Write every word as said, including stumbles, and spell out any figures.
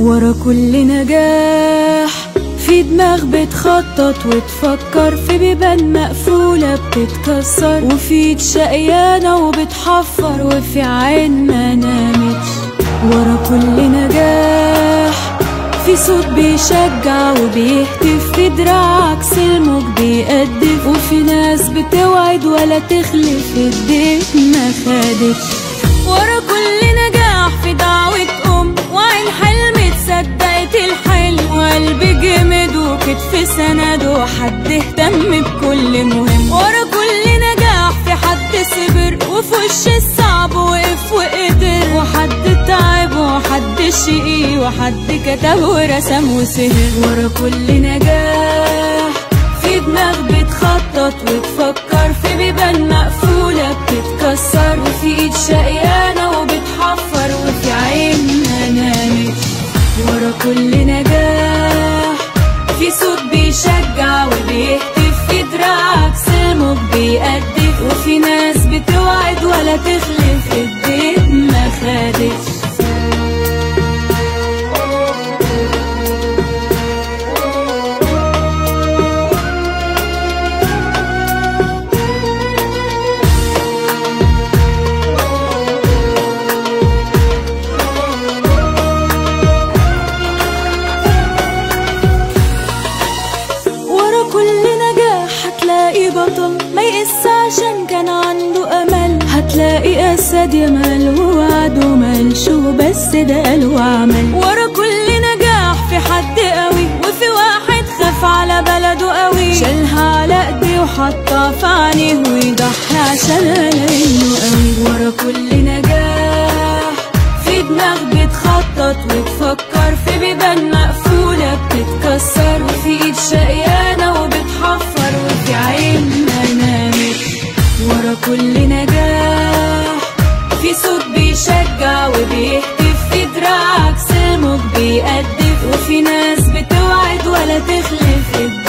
ورا كل نجاح في دماغ بتخطط وتفكر، في بيبان مقفولة بتتكسر، وفي ايد شقيانة وبتحفر، وفي عين ما نامتش. ورا كل نجاح في صوت بيشجع وبيهتف، في دراع عكس الموج بيقدف، وفي ناس بتوعد ولا تخلف الديك ما خدتش. ورا كل نجاح في دعوة أم وعين حلم تصدقت الحلم، وقلب جمد وكتف سند وحد اهتم بكل مهم. ورا كل نجاح في حد صبر وفي وش الصعب وقف وقدر، وحد تعب وحد شقي وحد كتب ورسم وسهر. ورا كل نجاح في دماغ بتخطط وتفكر، في بيبان مقفولة بتتكسر، وفي ايد شقيانة وبتحفر، وفي عين ما نامتش. ورا كل نجاح في صوت بيشجع وبيهتف، في دراع عكس الموج بيقدف، وفي ناس بتوعد ولا تخلف الديك ما خدتش. هتلاقي بطل ما يقس عشان كان عنده امل، هتلاقي اسد يمل ووعد وملش وبس ده قال وعمل. ورا كل نجاح في حد قوي، وفي واحد خاف على بلده قوي، شالها على ايديه وحطها في عينيه ويضحي عشان انه قوي. ورا كل نجاح في دماغ بتخطط وتفكر، في بيبان مقفولة بتتكسر، وفي ايد شقيانة وبتحفر، وفي عين ما نامت. ورا كل نجاح في صوت بيشجع وبيهتف، في دراع عكس الموج بيقدف، وفي ناس بتوعد ولا تخلف.